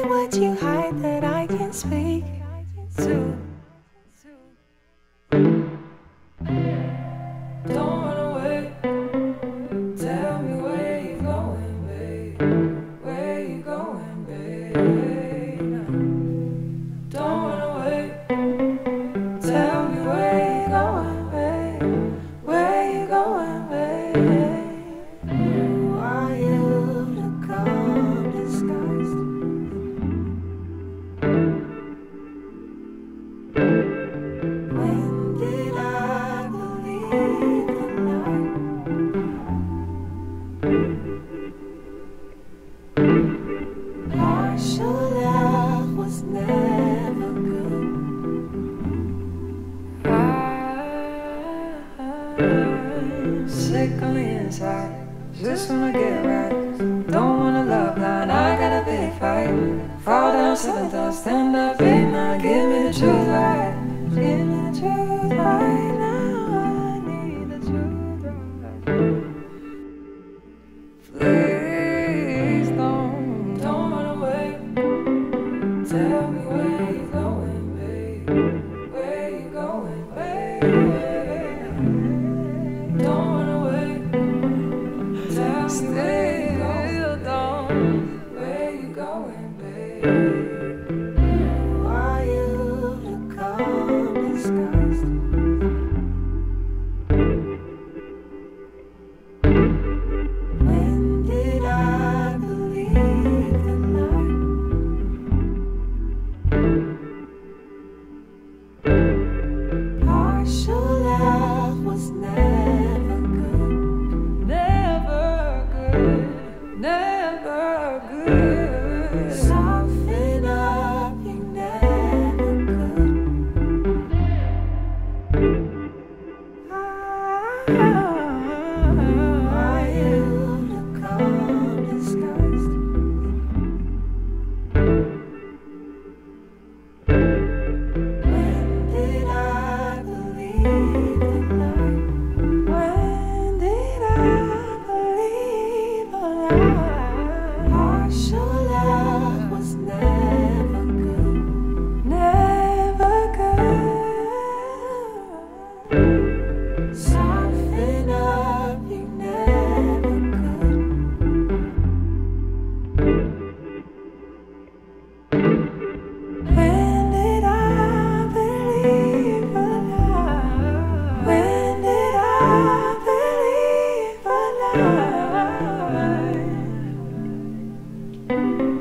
what you hide that I can speak to. Don't run away. Tell me where you going, babe. Where you going, babe? Don't run away. Tell me where you going, babe. Where you going, babe? Who are you to come disguised? When did I believe the lie? Partial love was never good. I'm sick on the inside. Just wanna get right. Don't wanna love line. I got a big fight. Fall down 7 times, stand up 8, 9. Give me the truth right. Give me the truth right now. I need the truth right. Please don't run away. Tell me where you going, babe. Where you going, babe? Don't run away. Tell me where you going, where you going, babe? Who are you to come disguised? When did I believe the lie? Partial love was never good. Never good. Never good. Soften up, you never could. Are you to come disguised? When did I believe the lie? When did I believe the lie? Partial love was never good. Never good. Soften up, you never could. When did I believe a lie? When did I believe a lie?